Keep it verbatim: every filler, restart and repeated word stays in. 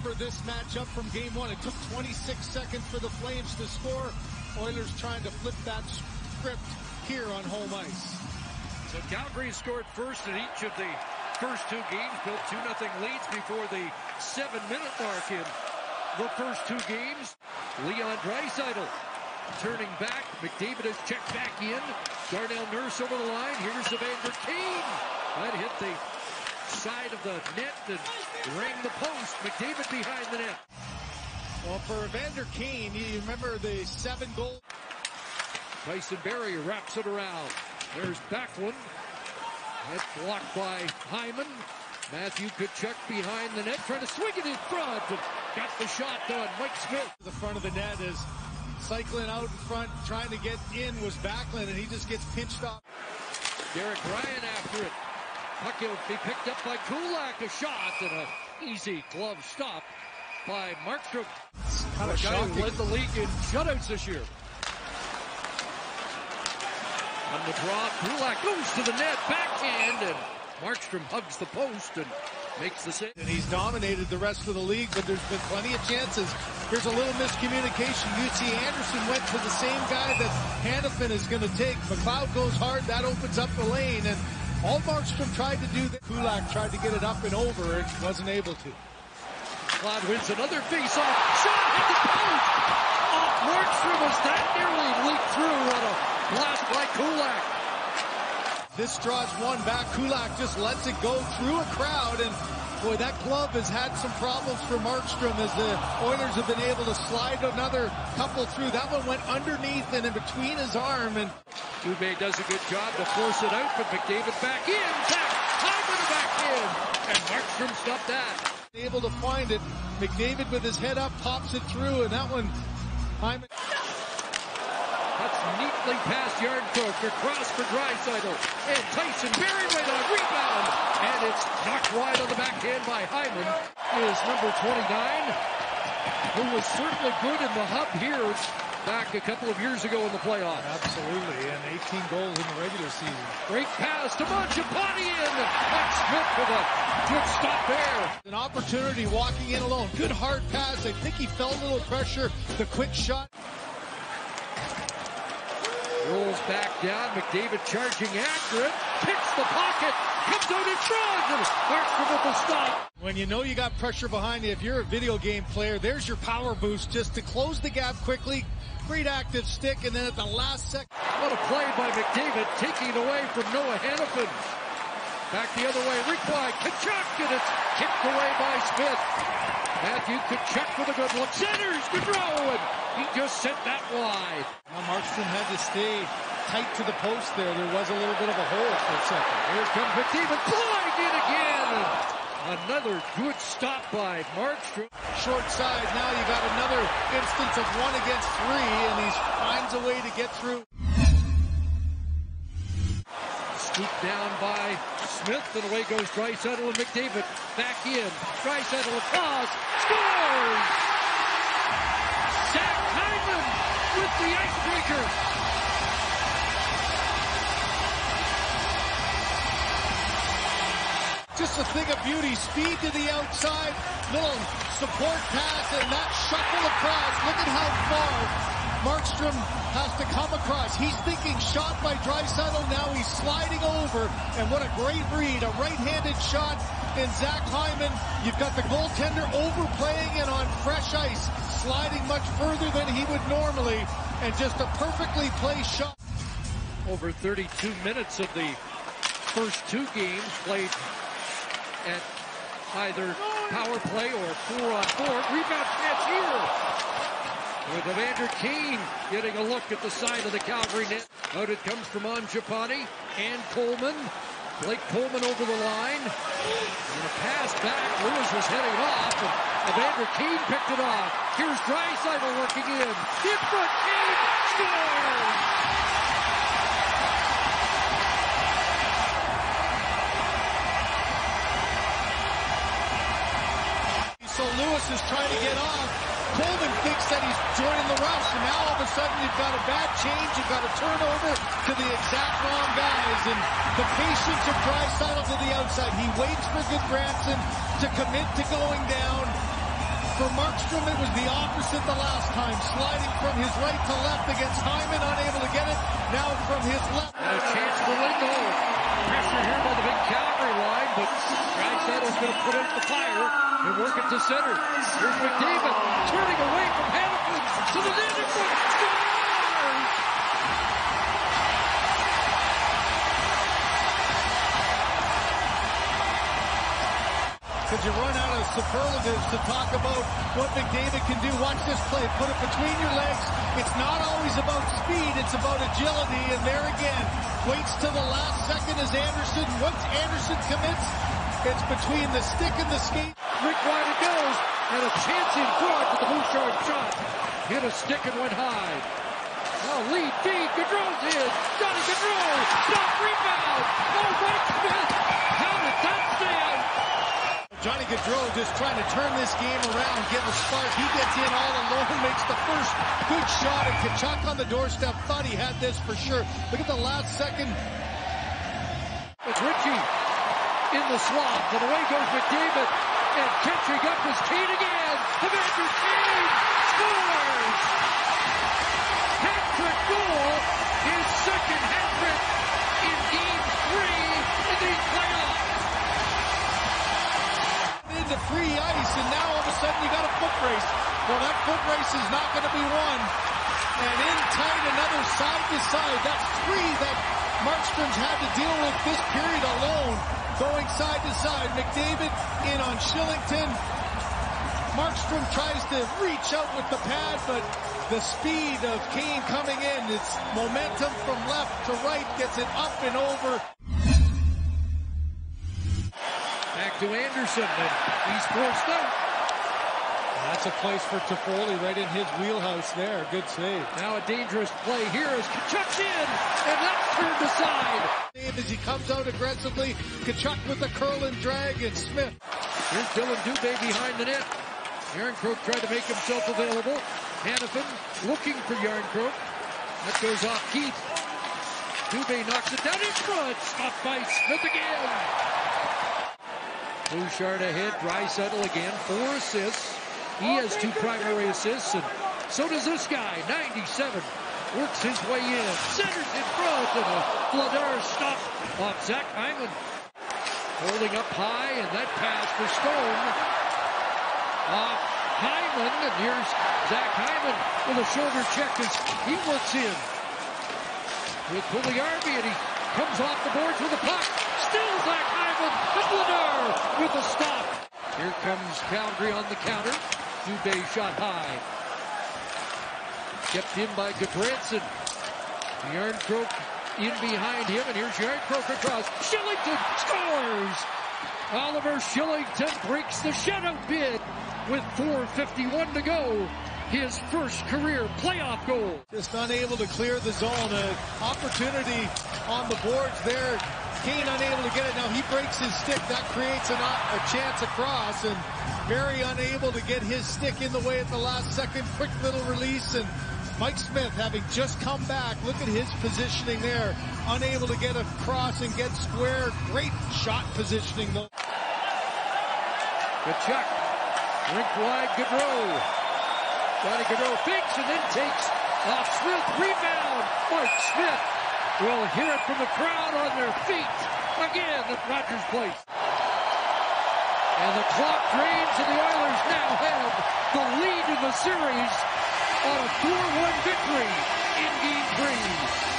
remember this matchup from game one. It took twenty-six seconds for the Flames to score. Oilers trying to flip that script here on home ice. So Calgary scored first in each of the first two games, built two nothing leads before the seven-minute mark in the first two games. Leon Draisaitl turning back. McDavid has checked back in. Darnell Nurse over the line. Here's Evander Kane. That hit the side of the net and rang the post. McDavid behind the net. Well, for Evander Kane, you remember the seven goals. Tyson Barrie wraps it around. There's Backlund. Head blocked by Hyman. Matthew Tkachuk behind the net, trying to swing it in front. And got the shot done. Mike Smith. The front of the net is cycling out in front, trying to get in was Backlund, and he just gets pinched off. Derek Ryan after it. Puck will be picked up by Kulak. A shot and an easy glove stop by Markstrom. Kind of shocking. Who led the league in shutouts this year. On the draw, Kulak goes to the net, backhand, and Markstrom hugs the post and makes the save. And he's dominated the rest of the league, but there's been plenty of chances. Here's a little miscommunication. U C Anderson went to the same guy that Hanifin is going to take. McLeod goes hard, that opens up the lane, and all Markstrom tried to do, that Kulak tried to get it up and over, and wasn't able to. McLeod wins another face-off. Shot hit the post! Off Markstrom as that nearly leaked through on a blast by Kulak. This draws one back. Kulak just lets it go through a crowd, and boy, that glove has had some problems for Markstrom as the Oilers have been able to slide another couple through. That one went underneath and in between his arm, and Dubé does a good job to force it out, but McDavid back in. Back, Hyman back in, and Markstrom stopped that. Able to find it. McDavid with his head up pops it through, and that one, Hyman. That's neatly past Yardcook, across for Draisaitl, and Tyson Barrie right on rebound, and it's knocked wide on the backhand by Hyman. Is number twenty-nine, who was certainly good in the hub here back a couple of years ago in the playoffs. Absolutely, and eighteen goals in the regular season. Great pass to Mangiapane, and Mike Smith with a good stop there. An opportunity walking in alone. Good hard pass. I think he felt a little pressure. The quick shot. Rolls back down. McDavid charging after it. Kicks the pocket. Comes out in front. And Markstrom with the stop. When you know you got pressure behind you, if you're a video game player, there's your power boost just to close the gap quickly. Great active stick, and then at the last second. What a play by McDavid, taking it away from Noah Hanifin. Back the other way, Riqui, Tkachuk, and it's kicked away by Smith. Matthew Tkachuk with a good look. Centers, Gaudreau, and he just sent that wide. Now Markstrom had to stay tight to the post there. There was a little bit of a hole for a second. Here comes McDavid, flying in again. And another good stop by Markstrom. Short side, now you got another instance of one against three, and he finds a way to get through. Scooped down by Smith, and away goes Draisaitl and McDavid. Back in, Draisaitl across, scores! Zach Hyman with the icebreaker. Just a thing of beauty, speed to the outside, little support pass, and that shuffle across. Look at how far Markstrom has to come across. He's thinking shot by Draisaitl, now he's sliding over, and what a great read, a right-handed shot in Zach Hyman. You've got the goaltender overplaying it on fresh ice, sliding much further than he would normally, and just a perfectly placed shot. Over thirty-two minutes of the first two games played at either power play or four on four. Rebound chance here with Evander Kane getting a look at the side of the Calgary net. Out it comes from Mangiapane and Coleman. Blake Coleman over the line. And a pass back. Lewis was heading off, and Evander Kane picked it off. Here's Draisaitl working in. In front, Kane scores! So Lewis is trying to get off. Coleman thinks that he's joining the rush, and now all of a sudden you've got a bad change, you've got a turnover to the exact wrong guys, and the patience of Draisaitl to the outside. He waits for Goodbranson to commit to going down, For Markstrom, it was the opposite the last time, sliding from his right to left against Hyman, unable to get it. Now from his left. And a chance for Lindholm. Pressure here by the big Calgary line, but Draisaitl's going to put out the fire and work it to center. Here's McDavid turning away from Hamilton to the net in front. Scores! Because you run out of superlatives to talk about what McDavid can do. Watch this play. Put it between your legs. It's not always about speed. It's about agility. And there again, waits to the last second as Anderson. Once Anderson commits, it's between the stick and the skate. Rick wide it goes. And a chance in front with the Bouchard shot. Hit a stick and went high. Now lead feed. Gaudreau's in. Johnny Gaudreau. Stop rebound. Oh, Mike Smith. How did that stand? Johnny Gaudreau just trying to turn this game around, get a spark. He gets in all alone, makes the first good shot, and Tkachuk on the doorstep thought he had this for sure. Look at the last second. It's Ritchie in the slot, and away goes McDavid, and catching up is Kane again. Evander Kane scores! Hat-trick goal, his second hat-trick in game three in these playoffs. Into free ice, and now all of a sudden you got a foot race. Well, that foot race is not going to be won. And in tight, another side to side. That's three that Markstrom's had to deal with this period alone. Going side to side. McDavid in on Shillington. Markstrom tries to reach out with the pad, but the speed of Kane coming in, it's momentum from left to right, gets it up and over. Back to Anderson, and he's forced out. That's a place for Toffoli, right in his wheelhouse there. Good save. Now a dangerous play here as Tkachuk's in, and that's turned aside. As he comes out aggressively, Tkachuk with the curl and drag, and Smith. Here's Dylan Dubé behind the net. Yarncroke tried to make himself available. Hanifin looking for Yarncroke. That goes off Keith. Dubé knocks it down in front. Stopped by Smith again. Bouchard ahead, Draisaitl again, four assists. He has two primary assists, and so does this guy, ninety-seven. Works his way in, centers in front, and a Vladar stop off Zach Hyman. Holding up high, and that pass for Stone. Off Hyman, and here's Zach Hyman with a shoulder check as he works in. With Puljujärvi, and he comes off the boards with a puck. Still Zach Hyman, and Vladar with a stop. Here comes Calgary on the counter. Dubé shot high. Kept in by Goodbranson. Yarncroke in behind him, and here's Yarncroke across. Shillington scores! Oliver Shillington breaks the shutout bid with four fifty-one to go. His first career playoff goal. Just unable to clear the zone. An opportunity on the boards there. Kane unable to get it. Now he breaks his stick. That creates an, a chance across, and very unable to get his stick in the way at the last second. Quick little release, and Mike Smith having just come back. Look at his positioning there. Unable to get across and get square. Great shot positioning though. Tkachuk. Rink wide, Gaudreau. Johnny Gaudreau fakes and then takes off Smith. Rebound. Mike Smith will hear it from the crowd on their feet. Again at Rogers Place. And the clock drains, and the Oilers now have the lead in the series on a four one victory in Game three.